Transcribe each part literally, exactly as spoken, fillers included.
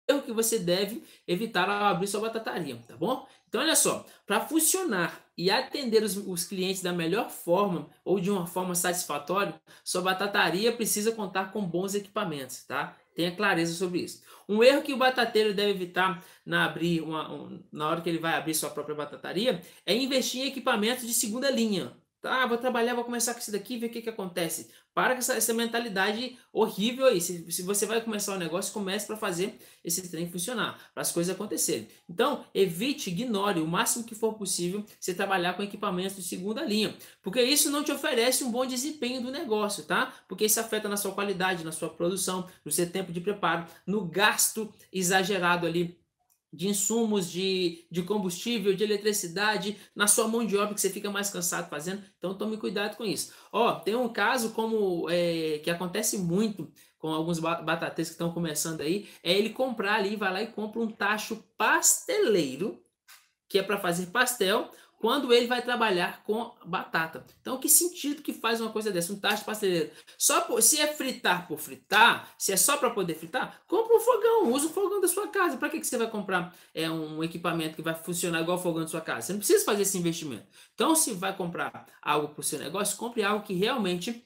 erro que você deve evitar ao abrir sua batataria, tá bom? Então, olha só, para funcionar e atender os, os clientes da melhor forma ou de uma forma satisfatória, sua batataria precisa contar com bons equipamentos, tá? Tenha clareza sobre isso. Um erro que o batateiro deve evitar na, abrir uma, um, na hora que ele vai abrir sua própria batataria é investir em equipamentos de segunda linha. Tá, vou trabalhar, vou começar com isso daqui, ver o que, que acontece. Para com essa, essa mentalidade horrível aí. Se, se você vai começar um negócio, comece para fazer esse trem funcionar, para as coisas acontecerem. Então, evite, ignore o máximo que for possível você trabalhar com equipamentos de segunda linha, porque isso não te oferece um bom desempenho do negócio, tá? Porque isso afeta na sua qualidade, na sua produção, no seu tempo de preparo, no gasto exagerado ali de insumos, de, de combustível, de eletricidade, na sua mão de obra que você fica mais cansado fazendo. Então tome cuidado com isso. Ó, tem um caso como é, que acontece muito com alguns batateiros que estão começando aí, é ele comprar ali, vai lá e compra um tacho pasteleiro, que é para fazer pastel, quando ele vai trabalhar com batata. Então, que sentido que faz uma coisa dessa? Um tacho pasteleiro. Só por, se é fritar por fritar, se é só para poder fritar, compra um fogão, usa o fogão da sua casa. Para que, que você vai comprar é, um equipamento que vai funcionar igual o fogão da sua casa? Você não precisa fazer esse investimento. Então, se vai comprar algo para o seu negócio, compre algo que realmente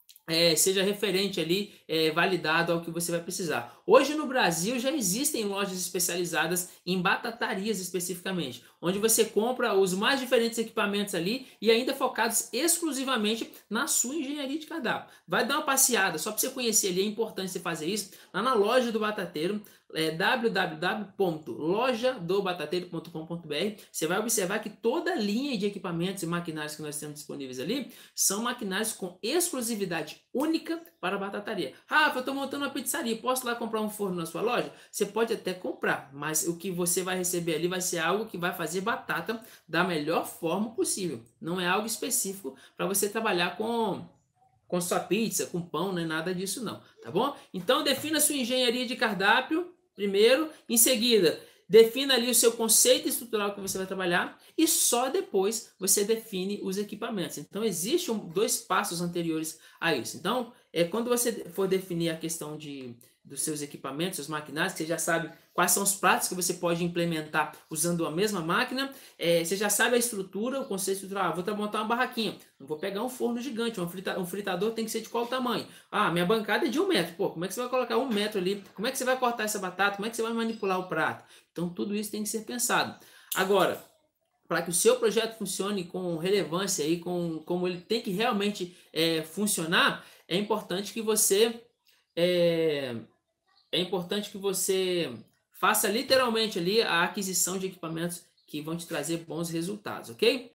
é, seja referente ali, é, validado ao que você vai precisar. Hoje no Brasil já existem lojas especializadas em batatarias especificamente, onde você compra os mais diferentes equipamentos ali e ainda focados exclusivamente na sua engenharia de cardápio. Vai dar uma passeada, só para você conhecer ali, é importante você fazer isso, lá na loja do Batateiro, é w w w ponto loja do batateiro ponto com ponto b r. Você vai observar que toda a linha de equipamentos e maquinários que nós temos disponíveis ali são maquinários com exclusividade única para a batataria. Rafa, eu estou montando uma pizzaria, posso lá comprar um forno na sua loja? Você pode até comprar, mas o que você vai receber ali vai ser algo que vai fazer batata da melhor forma possível. Não é algo específico para você trabalhar com com sua pizza, com pão, não é nada disso não, tá bom? Então defina sua engenharia de cardápio primeiro, em seguida defina ali o seu conceito estrutural que você vai trabalhar e só depois você define os equipamentos. Então existem um, dois passos anteriores a isso. Então é quando você for definir a questão de dos seus equipamentos, os maquinários, você já sabe quais são os pratos que você pode implementar usando a mesma máquina, é, você já sabe a estrutura, o conceito estrutural. Ah, vou montar uma barraquinha, não vou pegar um forno gigante, um, frita, um fritador tem que ser de qual tamanho? Ah, minha bancada é de um metro. Pô, como é que você vai colocar um metro ali? Como é que você vai cortar essa batata? Como é que você vai manipular o prato? Então tudo isso tem que ser pensado. Agora, para que o seu projeto funcione com relevância e com como ele tem que realmente é, funcionar, é importante que você é, é importante que você faça literalmente ali a aquisição de equipamentos que vão te trazer bons resultados, ok?